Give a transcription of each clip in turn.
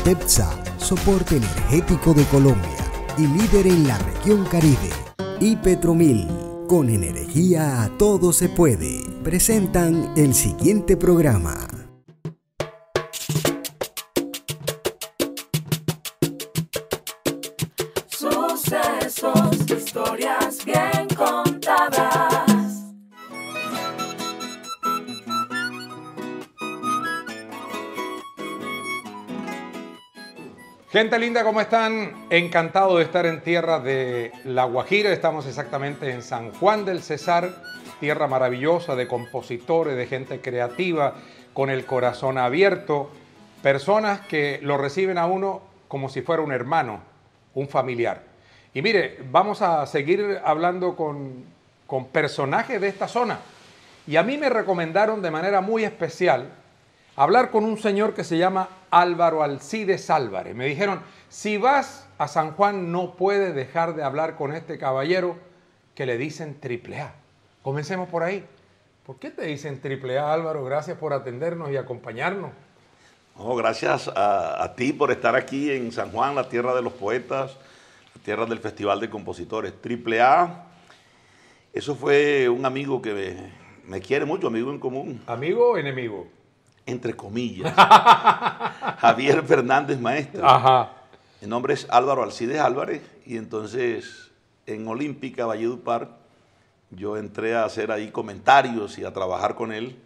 TEPSA, soporte energético de Colombia y líder en la región Caribe, y Petromil, con energía a todo se puede, presentan el siguiente programa. Sucesos, historias bien contadas. Gente linda, ¿cómo están? Encantado de estar en tierra de La Guajira. Estamos exactamente en San Juan del Cesar, tierra maravillosa de compositores, de gente creativa, con el corazón abierto, personas que lo reciben a uno como si fuera un hermano, un familiar. Y mire, vamos a seguir hablando con personajes de esta zona. Y a mí me recomendaron de manera muy especial hablar con un señor que se llama Álvaro Alcides Álvarez. Me dijeron, si vas a San Juan no puedes dejar de hablar con este caballero que le dicen AAA. Comencemos por ahí. ¿Por qué te dicen AAA, Álvaro? Gracias por atendernos y acompañarnos. No, gracias a ti por estar aquí en San Juan, la tierra de los poetas, la tierra del Festival de Compositores. AAA, eso fue un amigo que me quiere mucho, amigo en común. ¿Amigo o enemigo? Entre comillas. Javier Fernández Maestre. Ajá. Mi nombre es Álvaro Alcides Álvarez y entonces en Olímpica, Valledupar, yo entré a hacer ahí comentarios y a trabajar con él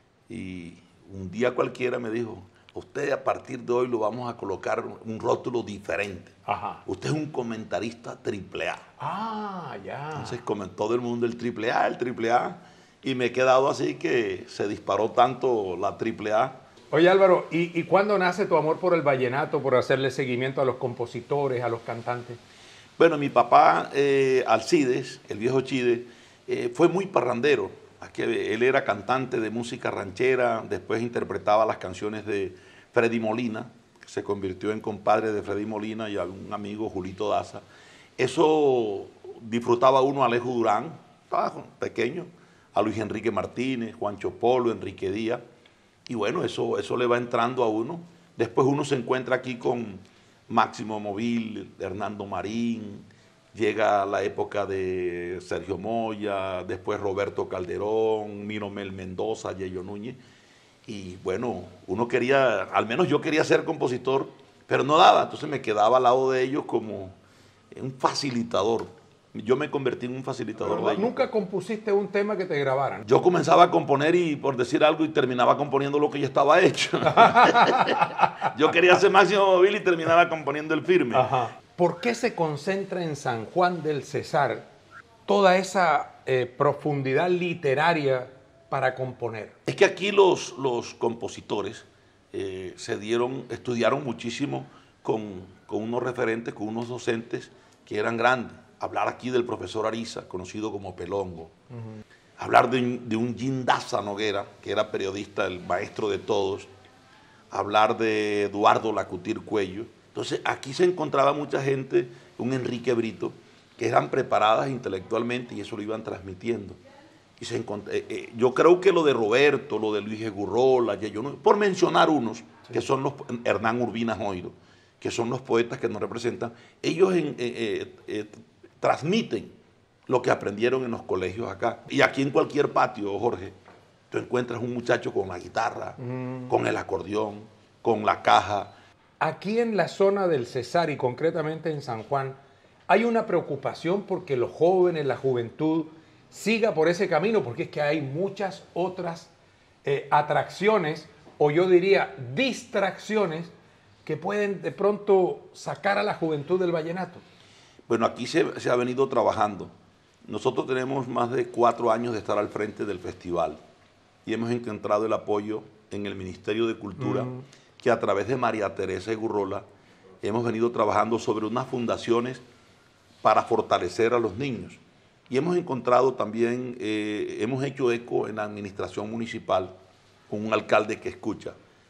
y un día cualquiera me dijo, usted a partir de hoy lo vamos a colocar un rótulo diferente. Ajá. Usted es un comentarista AAA. Ah, ya. Entonces comentó del mundo el AAA, y me he quedado así que se disparó tanto la AAA. Oye Álvaro, ¿y cuándo nace tu amor por el vallenato, por hacerle seguimiento a los compositores, a los cantantes? Bueno, mi papá Alcides, el viejo Chide, fue muy parrandero. Él era cantante de música ranchera, después interpretaba las canciones de Freddy Molina, que se convirtió en compadre de Freddy Molina y algún amigo Julito Daza. Eso disfrutaba uno a Alejo Durán, estaba pequeño, a Luis Enrique Martínez, Juancho Polo, Enrique Díaz, y bueno, eso le va entrando a uno. Después uno se encuentra aquí con Máximo Móvil, Hernando Marín, llega la época de Sergio Moya, después Roberto Calderón, Miromel Mendoza, Yeyo Núñez, y bueno, uno quería, al menos yo quería ser compositor, pero no daba, entonces me quedaba al lado de ellos como un facilitador. Yo me convertí en un facilitador de ellos. ¿Nunca compusiste un tema que te grabaran? Yo comenzaba a componer y por decir algo y terminaba componiendo lo que ya estaba hecho. Yo quería ser Máximo Móvil y terminaba componiendo el firme. Ajá. ¿Por qué se concentra en San Juan del Cesar toda esa profundidad literaria para componer? Es que aquí los compositores estudiaron muchísimo con unos referentes, con unos docentes que eran grandes. Hablar aquí del profesor Ariza, conocido como Pelongo. Hablar de un Gindaza Noguera, que era periodista, el maestro de todos. Hablar de Eduardo Lacutir Cuello. Entonces, aquí se encontraba mucha gente, un Enrique Brito, que eran preparadas intelectualmente y eso lo iban transmitiendo. Y yo creo que lo de Roberto, lo de Luis Egurrola, por mencionar unos, sí, que son los Hernán Urbina Joiro, que son los poetas que nos representan, ellos transmiten lo que aprendieron en los colegios acá. Y aquí en cualquier patio, Jorge, tú encuentras un muchacho con la guitarra, con el acordeón, con la caja. Aquí en la zona del Cesar y concretamente en San Juan, hay una preocupación porque los jóvenes, la juventud, siga por ese camino, porque es que hay muchas otras atracciones, o yo diría distracciones, que pueden de pronto sacar a la juventud del vallenato. Bueno, aquí se ha venido trabajando. Nosotros tenemos más de 4 años de estar al frente del festival y hemos encontrado el apoyo en el Ministerio de Cultura, que a través de María Teresa Egurrola hemos venido trabajando sobre unas fundaciones para fortalecer a los niños. Y hemos encontrado también, hemos hecho eco en la administración municipal con un alcalde que escucha.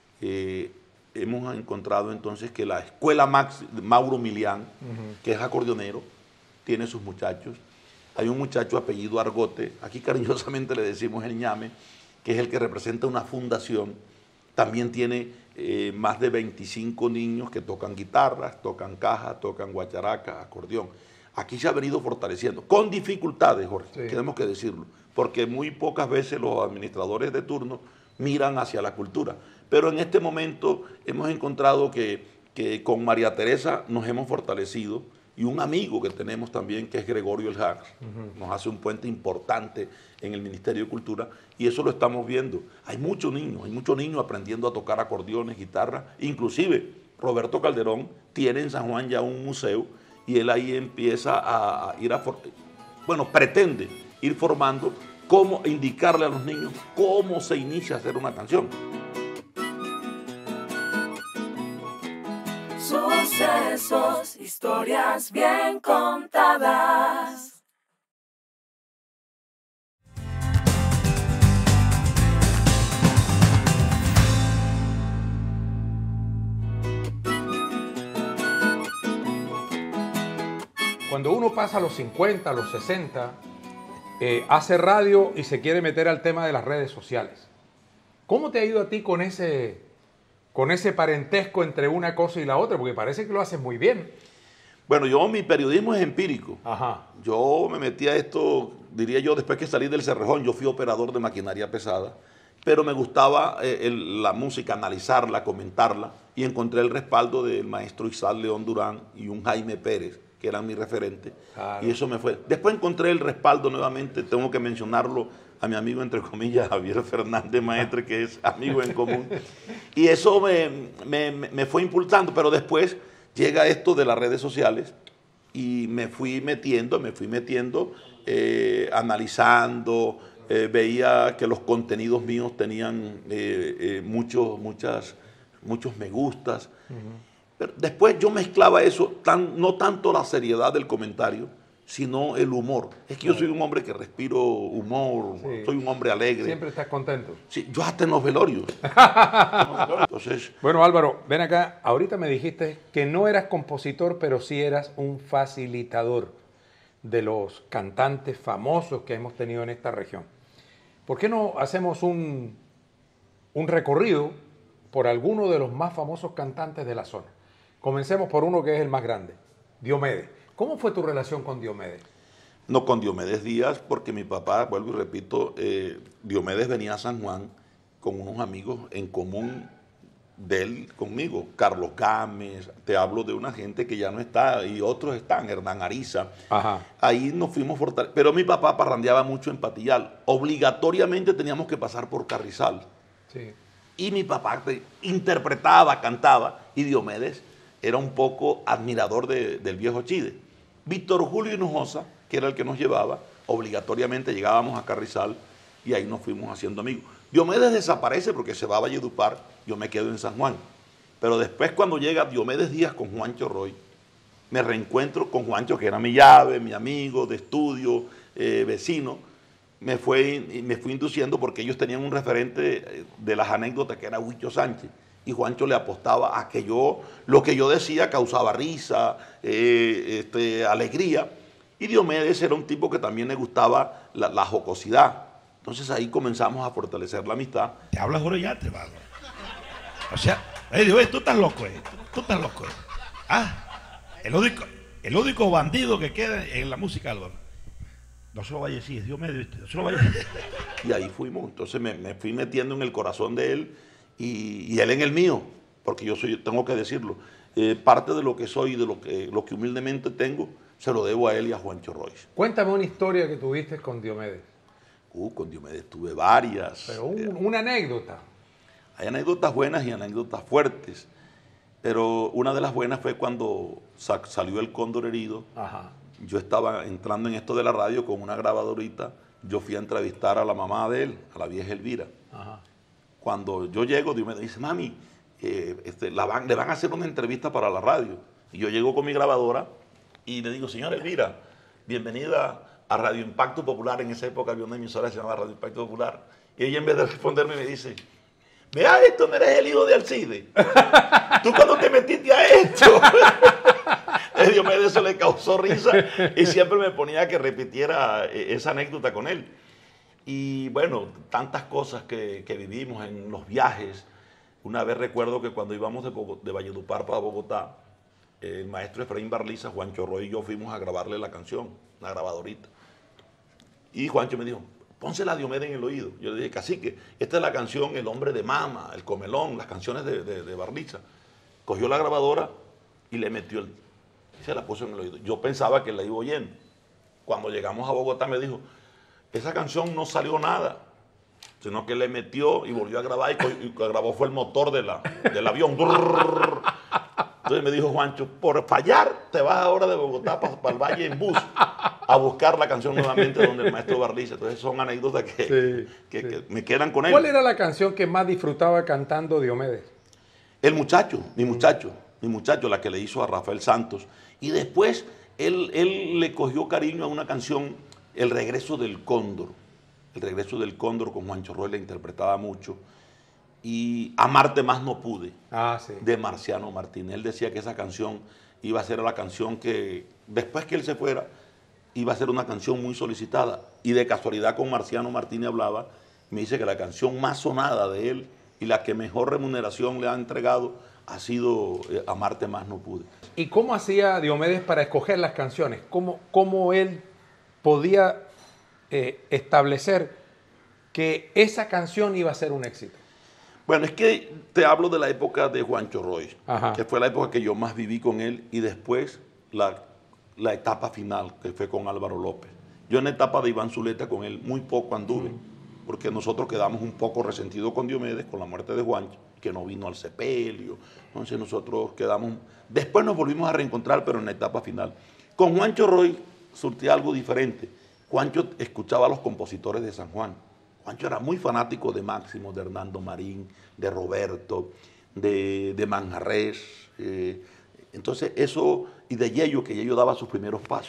Hemos encontrado entonces que la escuela Mauro Milián, que es acordeonero, tiene sus muchachos. Hay un muchacho apellido Argote, aquí cariñosamente le decimos el ñame, que es el que representa una fundación. También tiene más de 25 niños que tocan guitarras, tocan caja, tocan guacharaca, acordeón. Aquí se ha venido fortaleciendo, con dificultades, Jorge, Sí. tenemos que decirlo, porque muy pocas veces los administradores de turno miran hacia la cultura. Pero en este momento hemos encontrado que con María Teresa nos hemos fortalecido, y un amigo que tenemos también, que es Gregorio El Hax, nos hace un puente importante en el Ministerio de Cultura, y eso lo estamos viendo. Hay muchos niños aprendiendo a tocar acordeones, guitarra, inclusive Roberto Calderón tiene en San Juan ya un museo, y él ahí empieza a ir pretende ir formando cómo indicarle a los niños cómo se inicia a hacer una canción. Sucesos, historias bien contadas. Cuando uno pasa a los 50, a los 60, hace radio y se quiere meter al tema de las redes sociales. ¿Cómo te ha ido a ti con ese parentesco entre una cosa y la otra? Porque parece que lo haces muy bien. Bueno, mi periodismo es empírico. Ajá. Yo me metí a esto, diría yo, después que salí del Cerrejón. Yo fui operador de maquinaria pesada, pero me gustaba la música, analizarla, comentarla, y encontré el respaldo del maestro Isaac León Durán y un Jaime Pérez, que eran mi referente, Claro. y eso me fue. Después encontré el respaldo nuevamente, tengo que mencionarlo, a mi amigo, entre comillas, Javier Fernández Maestre, que es amigo en común, y eso me fue impulsando, pero después llega esto de las redes sociales, y me fui metiendo, analizando, veía que los contenidos míos tenían muchos me gustas. Pero después yo mezclaba eso, no tanto la seriedad del comentario, sino el humor. Es que yo soy un hombre que respiro humor, Sí. soy un hombre alegre. Siempre estás contento. Sí, yo hasta en los velorios. Entonces, Bueno, Álvaro, ven acá. Ahorita me dijiste que no eras compositor, pero sí eras un facilitador de los cantantes famosos que hemos tenido en esta región. ¿Por qué no hacemos un recorrido por alguno de los más famosos cantantes de la zona? Comencemos por uno que es el más grande, Diomedes. ¿Cómo fue tu relación con Diomedes? no con Diomedes Díaz, porque mi papá, vuelvo y repito, Diomedes venía a San Juan con unos amigos en común de él conmigo, Carlos Gámez, te hablo de una gente que ya no está, y otros están, Hernán Ariza. Ajá. Ahí nos fuimos fortaleciendo, pero mi papá parrandeaba mucho en Patillal, obligatoriamente teníamos que pasar por Carrizal, Sí. y mi papá interpretaba, cantaba, y Diomedes era un poco admirador del viejo Chide. Víctor Julio Hinojosa, que era el que nos llevaba, obligatoriamente llegábamos a Carrizal, y ahí nos fuimos haciendo amigos. Diomedes desaparece porque se va a Valledupar, yo me quedo en San Juan. Pero después, cuando llega Diomedes Díaz con Juancho Roy, me reencuentro con Juancho, que era mi llave, mi amigo de estudio, vecino. Me fui induciendo porque ellos tenían un referente de las anécdotas que era Huicho Sánchez. Y Juancho le apostaba a que lo que yo decía causaba risa, alegría. Y Diomedes era un tipo que también le gustaba la jocosidad. Entonces ahí comenzamos a fortalecer la amistad. Te hablas Orollate, vago. O sea, oye, tú estás loco, tú estás loco. Ah, el único bandido que queda en la música, Álvaro. No se lo vaya a decir, es Diomedes, ¿viste? No se lo vaya a decir. Y ahí fuimos, entonces me fui metiendo en el corazón de él y él en el mío, porque yo tengo que decirlo, parte de lo que soy, de lo que humildemente tengo, se lo debo a él y a Juancho Royce. Cuéntame una historia que tuviste con Diomedes. Con Diomedes tuve varias. Pero una anécdota. Hay anécdotas buenas y anécdotas fuertes, pero una de las buenas fue cuando salió El Cóndor Herido. Ajá. Yo estaba entrando en esto de la radio con una grabadorita, yo fui a entrevistar a la mamá de él, a la vieja Elvira. Ajá. Cuando yo llego, Diomedes dice, mami, le van a hacer una entrevista para la radio. Y yo llego con mi grabadora y le digo, señora Elvira, bienvenida a Radio Impacto Popular. En esa época había una emisora que se llamaba Radio Impacto Popular. Y ella, en vez de responderme, me dice, vea esto, no eres el hijo de Alcide. ¿Tú cuando te metiste a esto? A Diomedes eso le causó risa y siempre me ponía que repitiera esa anécdota con él. Y bueno, tantas cosas que vivimos en los viajes. Una vez recuerdo que cuando íbamos de Valledupar para Bogotá, el maestro Efraín Barliza, Juancho Roy y yo fuimos a grabarle la canción, una grabadorita. Y Juancho me dijo, pónsela a Diomedes en el oído. Yo le dije, cacique, esta es la canción El Hombre de Mama, El Comelón, las canciones de Barliza. Cogió la grabadora y le metió se la puso en el oído. Yo pensaba que la iba oyendo. Cuando llegamos a Bogotá me dijo, esa canción no salió nada, sino que le metió y volvió a grabar y grabó fue el motor del avión. Entonces me dijo Juancho, por fallar te vas ahora de Bogotá para el Valle en bus a buscar la canción nuevamente donde el maestro Barliza. Entonces son anécdotas que me quedan con él. ¿Cuál era la canción que más disfrutaba cantando Diomedes? El muchacho, mi muchacho, la que le hizo a Rafael Santos. Y después él le cogió cariño a una canción, El Regreso del Cóndor. El Regreso del Cóndor con Juancho Roy la interpretaba mucho. Y Amarte Más No Pude, de Marciano Martínez. Él decía que esa canción iba a ser la canción que, después que él se fuera, iba a ser una canción muy solicitada. Y de casualidad con Marciano Martínez hablaba, me dice que la canción más sonada de él y la que mejor remuneración le ha entregado ha sido Amarte Más No Pude. ¿Y cómo hacía Diomedes para escoger las canciones? ¿Cómo él podía establecer que esa canción iba a ser un éxito? Bueno, es que te hablo de la época de Juancho Roy, que fue la época que yo más viví con él, y después la etapa final, que fue con Álvaro López. Yo en la etapa de Iván Zuleta con él muy poco anduve, porque nosotros quedamos un poco resentidos con Diomedes, con la muerte de Juancho, que no vino al sepelio. Entonces nosotros quedamos... Después nos volvimos a reencontrar, pero en la etapa final. Con Juancho Roy surtía algo diferente. Juancho escuchaba a los compositores de San Juan. Juancho era muy fanático de Máximo, de Hernando Marín, de Roberto, de Manjarrés. Entonces eso, y de Yello, que Yello daba sus primeros pasos.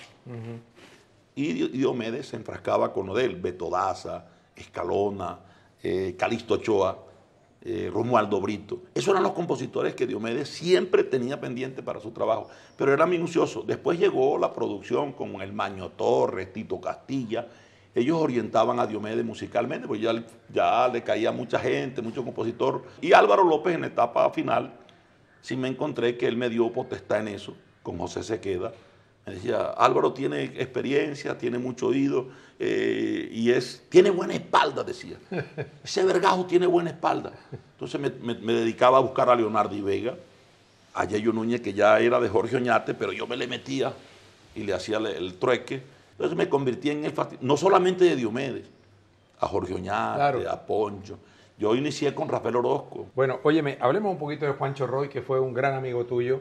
Y Diomedes se enfrascaba con lo de él, Beto Daza, Escalona, Calixto Ochoa, Romualdo Brito. Esos eran los compositores que Diomedes siempre tenía pendiente para su trabajo, pero era minucioso. Después llegó la producción con el Maño Torres, Tito Castilla. Ellos orientaban a Diomedes musicalmente, porque ya le caía mucha gente, mucho compositor. Y Álvaro López en la etapa final, sí me encontré que él me dio potestad en eso, con José Sequeda. Me decía, Álvaro tiene experiencia, tiene mucho oído y tiene buena espalda, decía. Ese vergajo tiene buena espalda. Entonces me dedicaba a buscar a Leonardo y Vega, a Yello Núñez, que ya era de Jorge Oñate, pero yo me le metía y le hacía el trueque. Entonces me convertí en el no solamente de Diomedes, a Jorge Oñate, a Poncho. Yo inicié con Rafael Orozco. Bueno, óyeme, hablemos un poquito de Juancho Roy, que fue un gran amigo tuyo.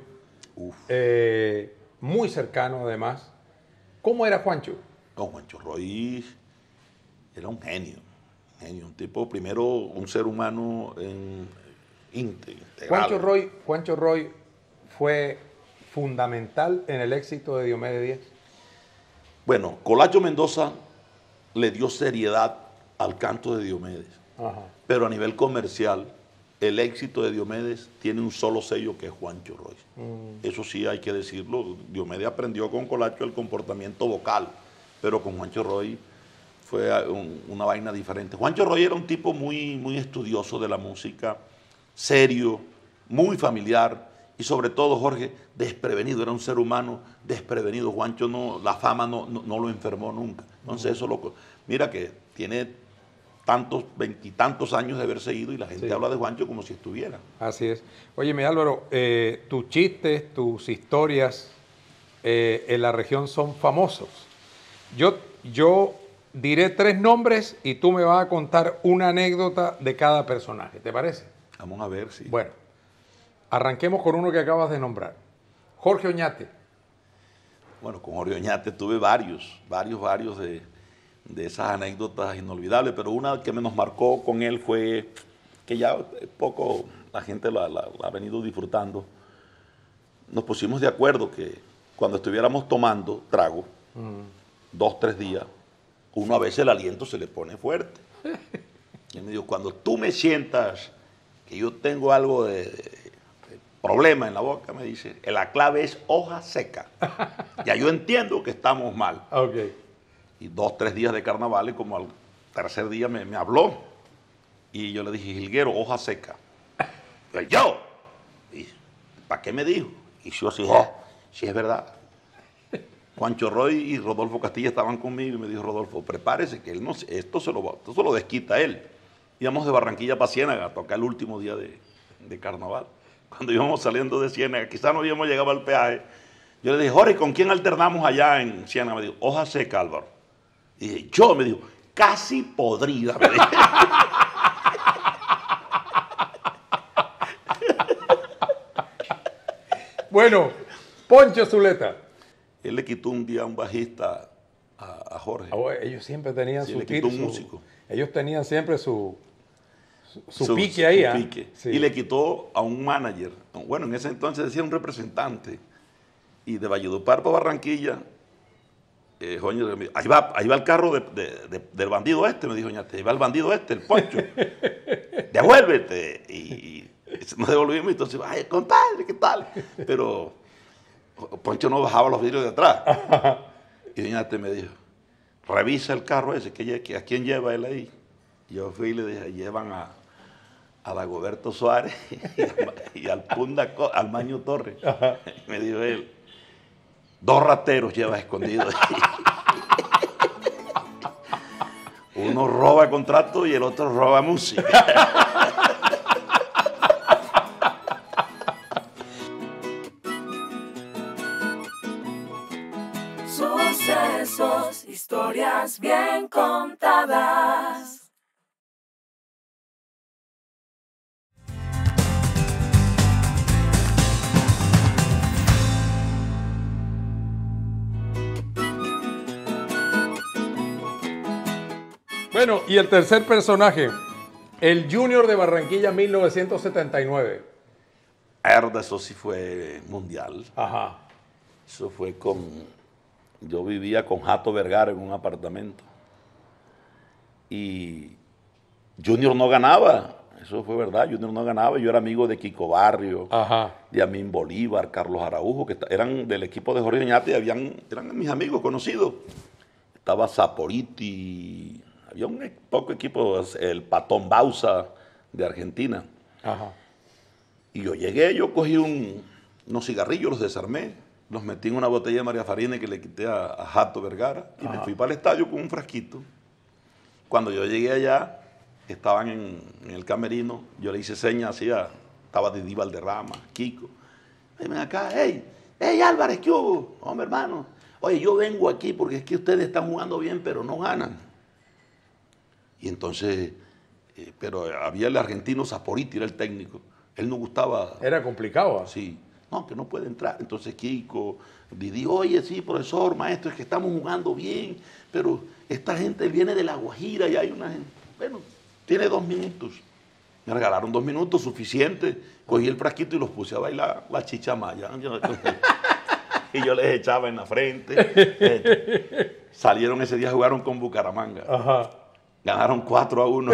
Muy cercano además. ¿Cómo era Juancho? No, Juancho Roy era un genio, un tipo, primero, un ser humano integral. Juancho Roy fue fundamental en el éxito de Diomedes Díaz. Bueno, Colacho Mendoza le dio seriedad al canto de Diomedes, pero a nivel comercial, el éxito de Diomedes tiene un solo sello, que es Juancho Roy. Eso sí hay que decirlo. Diomedes aprendió con Colacho el comportamiento vocal, pero con Juancho Roy fue una vaina diferente. Juancho Roy era un tipo muy, muy estudioso de la música, serio, muy familiar y sobre todo, Jorge, desprevenido. Era un ser humano desprevenido. Juancho la fama no lo enfermó nunca. Entonces eso mira que tiene veintitantos años de haberse ido y la gente habla de Juancho como si estuviera. Así es. Óyeme, Álvaro, tus chistes, tus historias en la región son famosos. Yo diré 3 nombres y tú me vas a contar una anécdota de cada personaje. ¿Te parece? Vamos a ver si... Bueno, arranquemos con uno que acabas de nombrar. Jorge Oñate. Bueno, con Jorge Oñate tuve varios de esas anécdotas inolvidables, pero una que nos marcó con él fue que ya poco la gente la ha venido disfrutando. Nos pusimos de acuerdo que cuando estuviéramos tomando trago, 2, 3 días, uno a veces el aliento se le pone fuerte. Y él me dijo, cuando tú me sientas que yo tengo algo de problema en la boca, me dice, la clave es hoja seca. Ya yo entiendo que estamos mal. Y 2, 3 días de carnaval, y como al tercer día me habló. Y yo le dije, Jilguero, hoja seca. yo. Y, ¿para qué me dijo? Y yo así, sí es verdad. Juancho Roy y Rodolfo Castilla estaban conmigo y me dijo, Rodolfo, prepárese que él no, esto se lo desquita él. Íbamos de Barranquilla para Ciénaga a tocar el último día de carnaval. Cuando íbamos saliendo de Ciénaga, quizás no habíamos llegado al peaje, yo le dije, Jorge, ¿con quién alternamos allá en Ciénaga? Me dijo, hoja seca, Álvaro. Y dije, yo, me dijo, casi podrida, me dijo. Bueno, Poncho Zuleta. Él le quitó un día a un bajista a Jorge. Ellos siempre tenían Sí, su le quitó un su- músico. Ellos tenían siempre su pique ahí. Su ¿ah? pique. Sí. Y le quitó a un manager. Bueno, en ese entonces decía un representante. Y de Valledupar para Barranquilla, Joño, ahí va el carro del bandido este, me dijo, ahí va el bandido este, el Poncho. Devuélvete. Y nos devolvimos y entonces, ay, compadre, ¿qué tal? Pero Poncho no bajaba los vidrios de atrás. Y doña Te me dijo, revisa el carro ese, ¿a quién lleva él ahí? Yo fui y le dije, llevan a Dagoberto Suárez y al Punda, al Maño Torres. Me dijo él, 2 rateros lleva escondidos. Uno roba contrato y el otro roba música. Sucesos, historias bien contadas. Bueno, y el tercer personaje, el Junior de Barranquilla 1979. Eso sí fue mundial. Ajá. Eso fue yo vivía con Jato Vergara en un apartamento. Y Junior no ganaba. Eso fue verdad, Junior no ganaba. Yo era amigo de Kiko Barrio, Ajá. de Amín Bolívar, Carlos Araujo, que eran del equipo de Jorge Oñate, eran mis amigos conocidos. Estaba Saporiti, había un poco equipo, el Patón Bausa de Argentina. Ajá. Y yo cogí unos cigarrillos, los desarmé, los metí en una botella de María Farina que le quité a Jato Vergara y me fui para el estadio con un frasquito. Cuando yo llegué allá, estaban en el camerino, yo le hice señas, estaba Didi Valderrama, Kiko. Ven acá, hey Álvarez, ¿qué hubo? Hombre, hermano, oye, yo vengo aquí porque es que ustedes están jugando bien, pero no ganan. Y entonces, pero había el argentino Saporiti, era el técnico. Él no gustaba. Era complicado. ¿Ah? Sí. No, que no puede entrar. Entonces Kiko, Didi, oye, sí, profesor, maestro, es que estamos jugando bien, pero esta gente viene de La Guajira y hay una gente. Bueno, tiene 2 minutos. Me regalaron 2 minutos, suficiente. Cogí el frasquito y los puse a bailar la chichamaya. Y yo les echaba en la frente. Salieron ese día, jugaron con Bucaramanga. Ajá. Ganaron 4-1.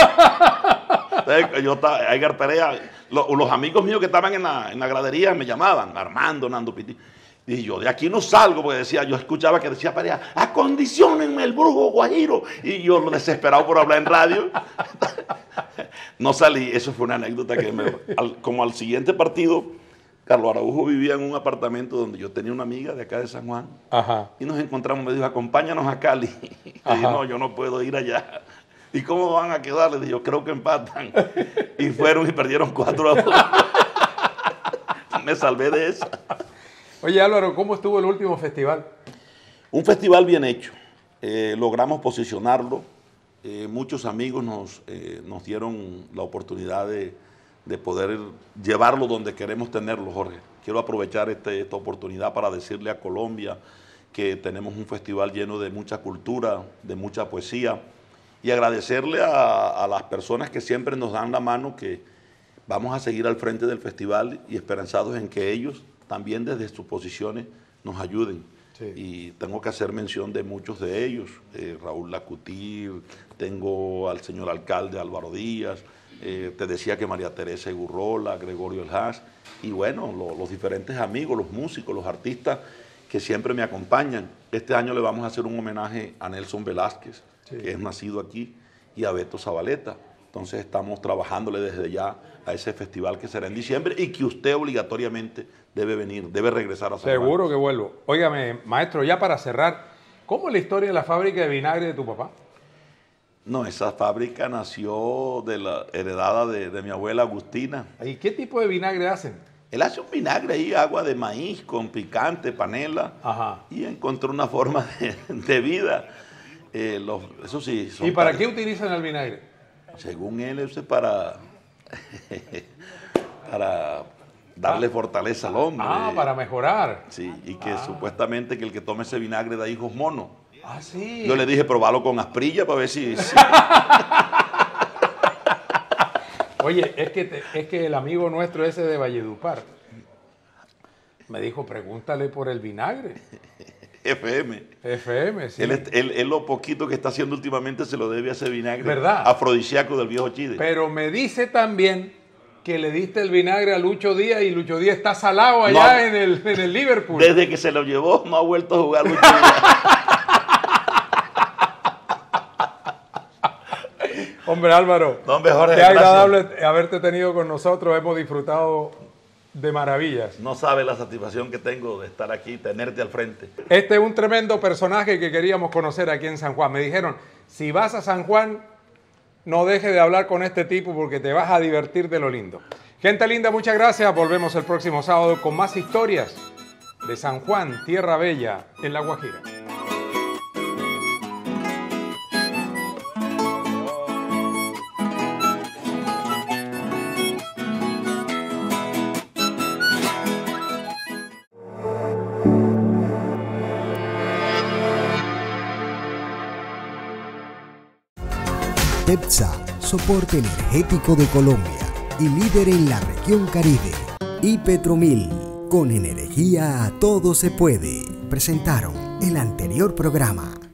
Edgar Perea, los amigos míos que estaban en la gradería me llamaban, Armando, Nando Piti. Y yo de aquí no salgo, porque yo escuchaba que decía Perea, acondiciónenme el brujo guajiro. Y yo desesperado por hablar en radio, no salí. Eso fue una anécdota que como al siguiente partido, Carlos Araujo vivía en un apartamento donde yo tenía una amiga de acá de San Juan. Ajá. Y nos encontramos, me dijo, acompáñanos a Cali. Y dije, no, yo no puedo ir allá. ¿Y cómo van a quedar? Le dije, yo creo que empatan. Y fueron y perdieron 4-2. Me salvé de esa. Oye, Álvaro, ¿cómo estuvo el último festival? Un festival bien hecho. Logramos posicionarlo. Muchos amigos nos dieron la oportunidad de poder llevarlo donde queremos tenerlo, Jorge. Quiero aprovechar esta oportunidad para decirle a Colombia que tenemos un festival lleno de mucha cultura, de mucha poesía, y agradecerle a las personas que siempre nos dan la mano, que vamos a seguir al frente del festival y esperanzados en que ellos también desde sus posiciones nos ayuden. Sí. Y tengo que hacer mención de muchos de ellos, Raúl Lacutir, tengo al señor alcalde Álvaro Díaz, te decía que María Teresa Egurrola, Gregorio El Haas, y bueno, los diferentes amigos, los músicos, los artistas que siempre me acompañan. Este año le vamos a hacer un homenaje a Nelson Velázquez, sí, que es nacido aquí, y a Beto Zabaleta. Entonces estamos trabajándole desde ya a ese festival que será en diciembre y que usted obligatoriamente debe venir, debe regresar a San Juan. Seguro que vuelvo. Óigame, maestro, ya para cerrar, ¿cómo es la historia de la fábrica de vinagre de tu papá? No, esa fábrica nació de la heredada de mi abuela Agustina. ¿Y qué tipo de vinagre hacen? Él hace un vinagre ahí, agua de maíz con picante, panela, Ajá. y encontró una forma de vida. Eso sí. Son ¿Y para qué utilizan el vinagre? Según él, eso es para darle fortaleza al hombre. Para mejorar. Sí, y que supuestamente que el que tome ese vinagre da hijos monos. Sí. Yo le dije, probalo con asprilla para ver si... Oye, es que el amigo nuestro ese de Valledupar me dijo, pregúntale por el vinagre. FM, sí. Él lo poquito que está haciendo últimamente se lo debe a ese vinagre. ¿Verdad? Afrodisíaco del viejo Chide. Pero me dice también que le diste el vinagre a Lucho Díaz y Lucho Díaz está salado allá en el Liverpool. Desde que se lo llevó no ha vuelto a jugar Lucho Díaz. Hombre Álvaro, no, Jorge, qué agradable haberte tenido con nosotros, hemos disfrutado de maravillas. No sabe la satisfacción que tengo de estar aquí, tenerte al frente. Este es un tremendo personaje que queríamos conocer aquí en San Juan. Me dijeron, si vas a San Juan, no dejes de hablar con este tipo porque te vas a divertir de lo lindo. Gente linda, muchas gracias. Volvemos el próximo sábado con más historias de San Juan, Tierra Bella, en La Guajira. TEPSA, soporte energético de Colombia y líder en la región Caribe. Y Petromil, con energía todo se puede. Presentaron el anterior programa.